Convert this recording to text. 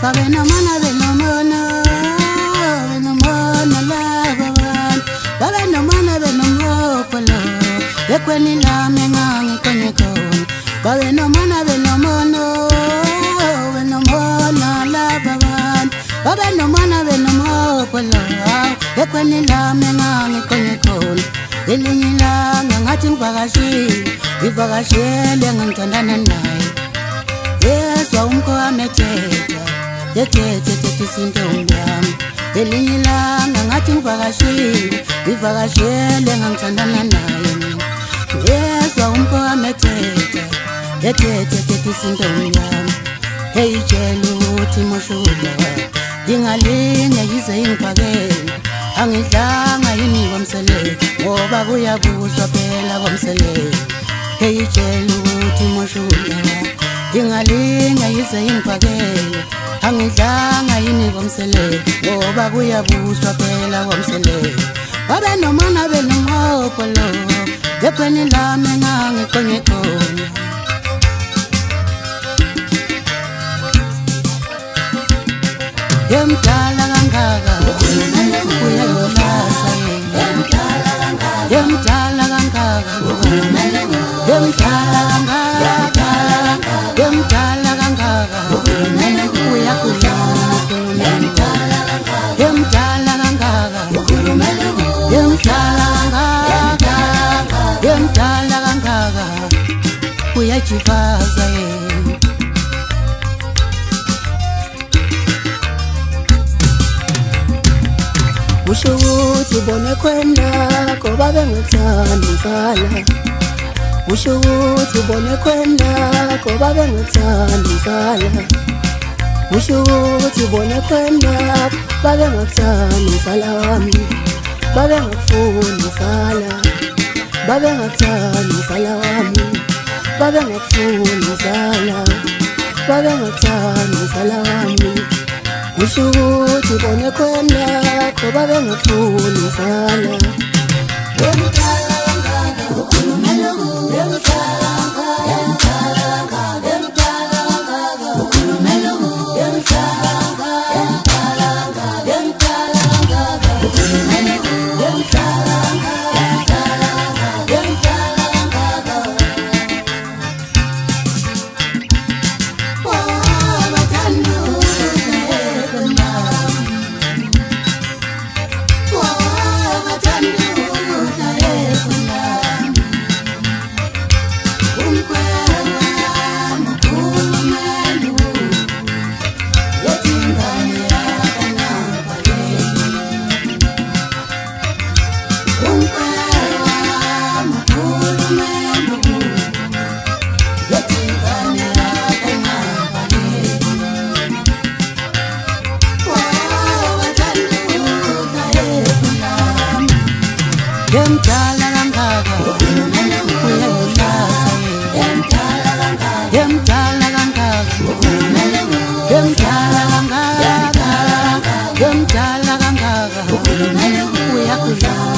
babe no mana labawan babe no mana polo ekweni la mengangi konyekon babe no mana labawan babe no mana polo ekweni la mengangi konyekon elinyila ngathi ivakashele ngantandana naye yeswa umko amethetha yethethe sintombami elinyila ngathi ivakashele ngantandana naye yeswa umko amethetha yethethe sintombami hey tshela ukuthi moshuda ingalinye yize ingiphakele angidlanga yini komsele ngoba kuyabuzwa phela komsele hey tshela ukuthi moshuda ingalinye yize ingiphakele angidlanga yini komsele ngoba kuyabuzwa phela komsele babe nomana benomhopolo ekweni lami ngangikonyekona yemdala kangaka uyayolasa yemdala kangaka yemdala kangaka uyajivaza usho ukuthi bone kwenda ngoba bengithanda inzala usho ukuthi bone kwenda ngoba bengithanda inzala usho ukuthi bone kwenda babe ngithanda inzala wami babe ngifuna inzala babe ngithanda inzala wami babe ngifuna inzala babe ngithanda inzala wami usho ukuthi bone kwenda ngoba bengifuna inzala yemdala kangaka uyayolasa yemdala kangaka uyakudlala